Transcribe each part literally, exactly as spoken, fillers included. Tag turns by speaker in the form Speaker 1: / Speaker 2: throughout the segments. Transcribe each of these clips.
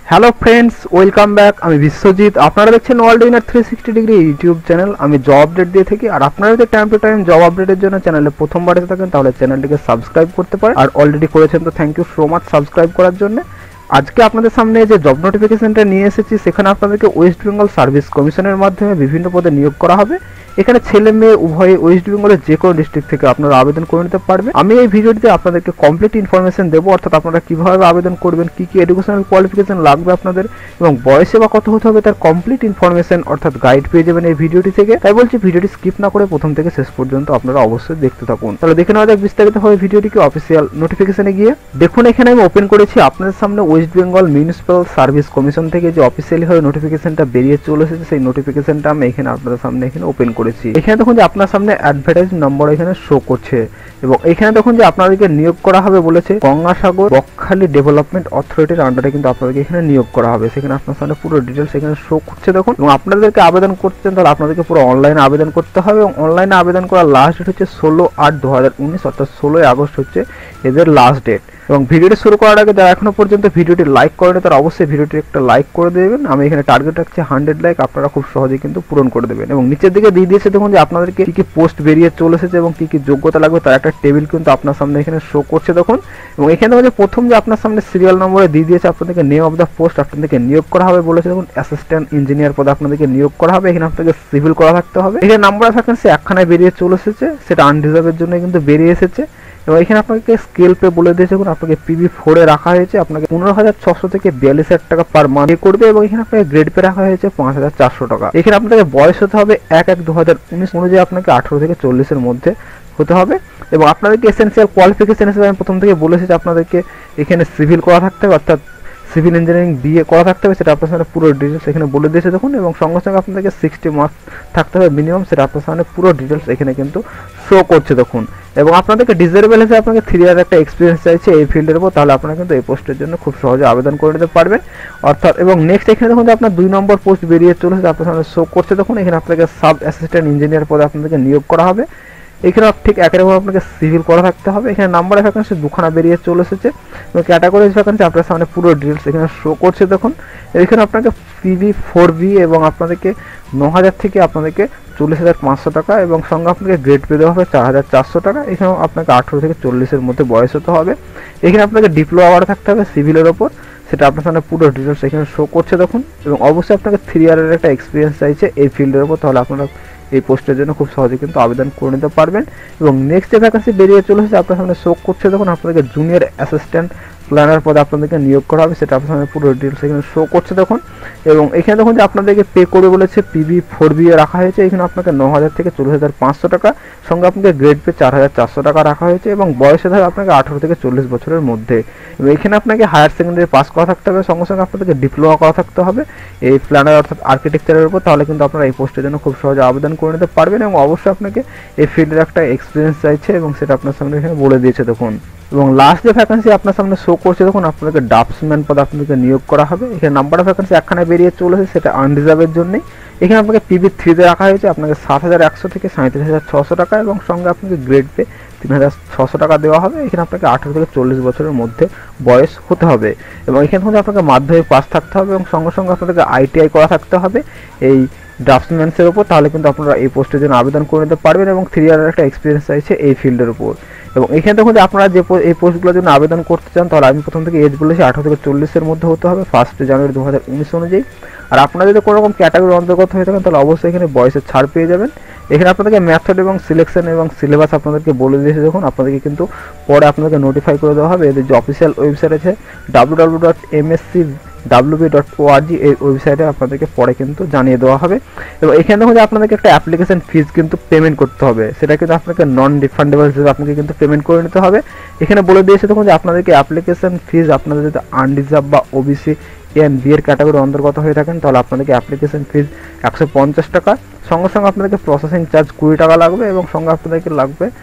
Speaker 1: Hello friends, welcome back. আমি বিশ্বজিৎ, আপনারা দেখছেন world winner three sixty degree YouTube channel. আমি জব আপডেট দিয়ে থাকি, আর আপনারা যদি টাইম টু টাইম জব আপডেটের জন্য চ্যানেলে প্রথমবার এসে থাকেন তাহলে চ্যানেলটিকে সাবস্ক্রাইব করতে পারেন, আর অলরেডি করেছেন তো thank you so much subscribe করার জন্য। আজকে আপনাদের সামনে যে জব নোটিফিকেশনটা নিয়ে এসেছি, সেখানে আপনাদেরকে ওয়েস্ট বেঙ্গল সার্ভিস কমিশনের মাধ্যমে বিভিন্ন পদে নিয়োগ করা হবে। এখানে ছেলে মেয়ে উভয়ে ওয়েস্ট বেঙ্গলের যে কোনো ডিস্ট্রিক্ট থেকে আপনারা আবেদন করে নিতে পারবেন। আমি এই ভিডিওটিতে আপনাদেরকে কমপ্লিট ইনফরমেশন দেবো, অর্থাৎ আপনারা কীভাবে আবেদন করবেন, কী কী এডুকেশনাল কোয়ালিফিকেশন লাগবে আপনাদের, এবং বয়সে বা কত হতে হবে তার কমপ্লিট ইনফরমেশন অর্থাৎ গাইড পেয়ে যাবেন এই ভিডিওটি থেকে। তাই বলছি ভিডিওটি স্কিপ না করে প্রথম থেকে শেষ পর্যন্ত আপনারা অবশ্যই দেখতে থাকুন। তাহলে দেখে নেওয়া যাক বিস্তারিতভাবে ভিডিওটিকে অফিসিয়াল নোটিফিকেশনে গিয়ে। দেখুন, এখানে আমি ওপেন করেছি আপনাদের সামনে West Bengal municipal service commission থেকে যে অফিসিয়ালি হয়ে নোটিফিকেশনটা বেরিয়ে চলে এসেছে, সেই নোটিফিকেশনটা আমি এখানে আপনাদের সামনে এখানে ওপেন করেছি। এখানে দেখুন যে আপনার সামনে অ্যাডভার্টাইজ নম্বর এখানে শো করছে, এবং এখানে দেখুন যে আপনাদেরকে নিয়োগ করা হবে বলেছে গঙ্গাসাগর বকখালি ডেভেলপমেন্ট অথরিটির আন্ডারে কিন্তু আপনাদেরকে এখানে নিয়োগ করা হবে। সেখানে আপনার সামনে পুরো ডিটেলস এখানে শো করছে দেখুন। এবং আপনাদেরকে আবেদন করছেন তাহলে আপনাদেরকে পুরো অনলাইনে আবেদন করতে হবে, এবং অনলাইনে আবেদন করার লাস্ট ডেট হচ্ছে ষোলো আট দু হাজার উনিশ অর্থাৎ ষোলোই আগস্ট হচ্ছে এদের লাস্ট ডেট। এবং ভিডিওটি শুরু করার আগে যারা এখনো পর্যন্ত ভিডিওটি লাইক করেনি তারা অবশ্যই ভিডিওটি একটা লাইক করে দেবেন। আমি এখানে টার্গেট রাখছি হান্ড্রেড লাইক, আপনারা খুব সহজেই কিন্তু পূরণ করে দেবেন। এবং নিচের দিকে দিয়ে দিয়েছে দেখুন যে আপনাদেরকে কি কি পোস্ট বেরিয়ে চলে এসেছে এবং কি কি যোগ্যতা লাগবে তার একটা টেবিল কিন্তু আপনার সামনে এখানে শো করছে দেখুন। এবং এখানে দেখুন যে প্রথম যে আপনার সামনে সিরিয়াল নম্বরে দিয়ে দিয়েছে আপনাদেরকে নেম অফ দ্য পোস্ট আপনাদেরকে নিয়োগ করা হবে বলেছে দেখুন। অ্যাসিস্ট্যান্ট ইঞ্জিনিয়ার পদে আপনাদেরকে নিয়োগ করা হবে। এখানে আপনাকে সিভিল করা থাকতে হবে। এখানে নাম্বার অফ ভ্যাকেন্সি একখানায় বেরিয়ে চলে এসেছে, সেটা আনরিজার্ভের জন্য কিন্তু বেরিয়ে এসেছে। এবং এখানে আপনাকে স্কেল পে বলে দিয়েছে দেখুন, আপনাকে পিবি ফোরে রাখা হয়েছে, আপনাকে পনেরো হাজার ছশো থেকে বিয়াল্লিশ হাজার টাকা পার মান্থ করবে। এবং এখানে আপনাকে গ্রেড পে রাখা হয়েছে পাঁচ হাজার চারশো টাকা। এখানে আপনাকে বয়স হতে হবে এক এক দু হাজার উনিশ অনুযায়ী আপনাকে আঠারো থেকে চল্লিশের মধ্যে হতে হবে। এবং আপনাদেরকে এসেন্সিয়াল কোয়ালিফিকেশন হিসেবে আমি প্রথম থেকে বলেছি যে আপনাদেরকে এখানে সিভিল করা থাকতে হবে, অর্থাৎ সিভিল ইঞ্জিনিয়ারিং বিএ করা থাকতে হবে, সেটা আপনার সামনে পুরো ডিটেলস এখানে বলে দিয়েছে দেখুন। এবং সঙ্গে সঙ্গে আপনাদেরকে সিক্সটি মার্কস থাকতে হবে মিনিমাম, সেটা আপনার সামনে পুরো ডিটেলস এখানে কিন্তু শো করছে দেখুন। এবং আপনাদেরকে ডিজারেবল হিসেবে আপনাকে থ্রি ইয়ার একটা এক্সপিরিয়েন্স চাইছে এই ফিল্ডের উপর, তাহলে আপনারা কিন্তু এই পোস্টের জন্য খুব সহজে আবেদন করে নিতে পারবেন। অর্থাৎ এবং নেক্সট এখানে দেখুন যে আপনার দুই নম্বর পোস্ট বেরিয়ে চলেছে, আপনার সামনে শো করছে দেখুন। এখানে আপনাকে সাব অ্যাসিস্ট্যান্ট ইঞ্জিনিয়ার পদে আপনাদেরকে নিয়োগ করা হবে। এখানে ঠিক একই রকম আপনাকে সিভিল করা থাকতে হবে। এখানে নাম্বার অফ ভ্যাকেন্সি দুখানা বেরিয়ে চলে এসেছে, এবং ক্যাটাগরি ভ্যাকেন্সি আপনার সামনে পুরো ডিটেলস এখানে শো করছে দেখুন। এখানে আপনাকে পিভি ফোর বি এবং আপনাদেরকে ন হাজার থেকে আপনাদেরকে চল্লিশ হাজার পাঁচশো টাকা, এবং সঙ্গে আপনাকে গ্রেড পে দেওয়া হবে চার হাজার চারশো টাকা। এখানেও আপনাকে আঠেরো থেকে চল্লিশের মধ্যে বয়স হতে হবে। এখানে আপনাকে ডিপ্লোমা করা থাকতে হবে সিভিলের ওপর, সেটা আপনার সামনে পুরো ডিটেলস এখানে শো করছে দেখুন। এবং অবশ্যই আপনাকে থ্রি ইয়ারের একটা এক্সপিরিয়েন্স চাইছে এই ফিল্ডের ওপর, তাহলে আপনারা এই পোস্টের জন্য খুব সহজে কিন্তু আবেদন করে নিতে পারবেন। এবং নেক্সট যে ভ্যাকেন্সি বেরিয়ে চলে এসেছে আপনার সামনে শো করছে দেখুন, আপনাদেরকে জুনিয়র অ্যাসিস্ট্যান্ট প্ল্যানার পদে আপনাদেরকে নিয়োগ করা হবে, সেটা আপনার সামনে পুরো ডিটেলস এখানে শো করছে দেখুন। এবং এখানে দেখুন যে আপনাদেরকে পে করবে বলেছে পিবি ফোর বি রাখা হয়েছে। এখানে আপনাকে ন হাজার থেকে চল্লিশ হাজার পাঁচশো টাকা, সঙ্গে আপনাকে গ্রেড পে চার হাজার চারশো টাকা রাখা হয়েছে। এবং বয়সে ধরে আপনাকে আঠেরো থেকে চল্লিশ বছরের মধ্যে। এবং এখানে আপনাকে হায়ার সেকেন্ডারি পাস করা থাকতে হবে, সঙ্গে সঙ্গে আপনাদেরকে ডিপ্লোমা করা থাকতে হবে এই প্ল্যানার অর্থাৎ আর্কিটেকচারের উপর, তাহলে কিন্তু আপনারা এই পোস্টের জন্য খুব সহজে আবেদন করে নিতে পারবেন। এবং অবশ্যই আপনাকে এই ফিল্ডের একটা এক্সপিরিয়েন্স চাইছে, এবং সেটা আপনার সামনে এখানে বলে দিয়েছে দেখুন। এবং লাস্ট যে ভ্যাকেন্সি আপনার সামনে শো করছে দেখুন, আপনাকে ড্রাফটসম্যান পদে আপনাদেরকে নিয়োগ করা হবে। এখানে নাম্বার অফ ভ্যাকেন্সি একখানে বেরিয়ে চলেছে, সেটা আনরিজার্ভের জন্যই। এখানে আপনাকে পিবি থ্রিতে রাখা হয়েছে, আপনাকে সাত হাজার একশো থেকে সাঁত্রিশ হাজার ছশো টাকা, এবং সঙ্গে আপনাকে গ্রেড পে তিন হাজার ছশো টাকা দেওয়া হবে। এখানে আপনাকে আঠেরো থেকে চল্লিশ বছরের মধ্যে বয়স হতে হবে। এবং এখানে থেকে আপনাকে মাধ্যমিক পাস থাকতে হবে, এবং সঙ্গে সঙ্গে আপনাদেরকে আইটিআই করা থাকতে হবে এই ড্রাফটসম্যানসের উপর, তাহলে কিন্তু আপনারা এই পোস্টের জন্য আবেদন করে নিতে পারবেন। এবং থ্রি ইয়ারের একটা এক্সপিরিয়েন্স চাইছে এই ফিল্ডের উপর। এবং এখানে দেখুন যে আপনারা যে এই পোস্টগুলোর জন্য আবেদন করতে চান, তাহলে আমি প্রথম থেকে এজ বলেছি আঠারো থেকে চল্লিশের মধ্যে হতে হবে ফার্স্ট জানুয়ারি দু হাজার উনিশ অনুযায়ী। আর আপনারা যদি কোনো রকম ক্যাটাগরির অন্তর্গত হয়ে থাকেন তাহলে অবশ্যই এখানে বয়সের ছাড় পেয়ে যাবেন। এখানে আপনাদেরকে মেথড এবং সিলেকশন এবং সিলেবাস আপনাদেরকে বলে দিয়েছে দেখুন। আপনাদেরকে কিন্তু পরে আপনাদেরকে নোটিফাই করে দেওয়া হবে। এদের যে অফিসিয়াল ওয়েবসাইট আছে W W dot M S C WB dot org, এই ওয়েবসাইটে আপনাদেরকে পরে কিন্তু জানিয়ে দেওয়া হবে। এবং এখানে দেখুন যে আপনাদেরকে একটা অ্যাপ্লিকেশন ফিজ কিন্তু পেমেন্ট করতে হবে, সেটা কিন্তু আপনাকে নন রিফান্ডেবল হিসেবে আপনাকে কিন্তু পেমেন্ট করে নিতে হবে। এখানে বলে দিয়েছে দেখুন যে আপনাদেরকে অ্যাপ্লিকেশন ফিজ আপনাদের যদি আনরিজার্ভ বা ওবিসি এন বি এর ক্যাটাগরির অন্তর্গত হয়ে থাকেন তাহলে আপনাদেরকে অ্যাপ্লিকেশন ফিজ একশো পঞ্চাশ টাকা, সঙ্গে সঙ্গে আপনাদেরকে প্রসেসিং চার্জ কুড়ি টাকা লাগবে, এবং সঙ্গে আপনাদেরকে লাগবে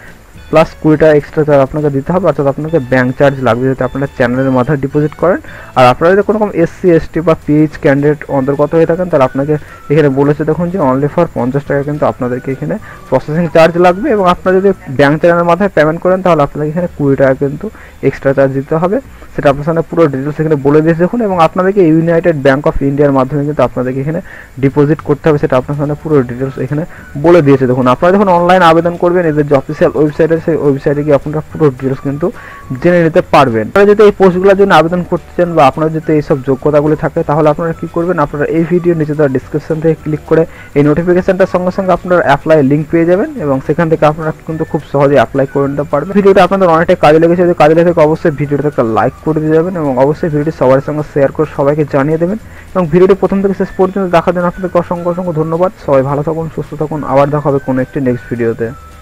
Speaker 1: প্লাস কুড়ি টাকা এক্সট্রা চার্জ আপনাকে দিতে হবে, অর্থাৎ আপনাকে ব্যাঙ্ক চার্জ লাগবে যদি আপনারা চ্যানেলের মাথায় ডিপোজিট করেন। আর আপনারা যদি কোনো রকম এসসি এসটি বা পিএইচ ক্যান্ডিডেট অন্তর্গত হয়ে থাকেন তাহলে আপনাকে এখানে বলেছে দেখুন যে অনলি ফর পঞ্চাশ টাকা কিন্তু আপনাদেরকে এখানে প্রসেসিং চার্জ লাগবে, এবং আপনারা যদি ব্যাঙ্ক চ্যানেলের মাথায় পেমেন্ট করেন তাহলে আপনাকে এখানে কুড়ি টাকা কিন্তু এক্সট্রা চার্জ দিতে হবে। সেটা আপনার সামনে পুরো ডিটেলস এখানে বলে দিয়েছে দেখুন, এবং আপনাদেরকে ইউনাইটেড ব্যাঙ্ক অফ ইন্ডিয়ার মাধ্যমে কিন্তু আপনাদেরকে এখানে ডিপোজিট করতে হবে, সেটা আপনার সামনে পুরো ডিটেলস এখানে বলে দিয়েছে দেখুন। আপনারা যখন অনলাইন আবেদন করবেন এদের যে অফিসিয়াল ওয়েবসাইটে সেই ওয়েবসাইটে গিয়ে আপনারা পুরো ডিটেলস কিন্তু জেনে নিতে পারবেন। আপনারা যদি এই পোস্টগুলোর জন্য আবেদন করতে চান বা আপনার যদি এইসব যোগ্যতাগুলি থাকে তাহলে আপনারা কি করবেন, আপনারা এই ভিডিও নিচে দেওয়া ডিসক্রিপশন থেকে ক্লিক করে এই নোটিফিকেশনটার সঙ্গে সঙ্গে আপনারা অ্যাপ্লাই লিঙ্ক পেয়ে যাবেন, এবং সেখান থেকে আপনারা কিন্তু খুব সহজে অ্যাপ্লাই করে নিতে পারবেন। ভিডিওটা আপনাদের অনেকটাই কাজে লেগেছে, যদি কাজে লেগে অবশ্যই ভিডিওটা একটা লাইক করে দিয়ে যাবেন, এবং অবশ্যই ভিডিওটি সবার সঙ্গে শেয়ার করে সবাইকে জানিয়ে দেবেন। এবং ভিডিওটি প্রথম থেকে শেষ পর্যন্ত দেখার জন্য আপনাদেরকে অসংখ্য অসংখ্য ধন্যবাদ। সবাই ভালো থাকুন, সুস্থ থাকুন, আবার দেখা হবে কোনো একটি নেক্সট ভিডিওতে।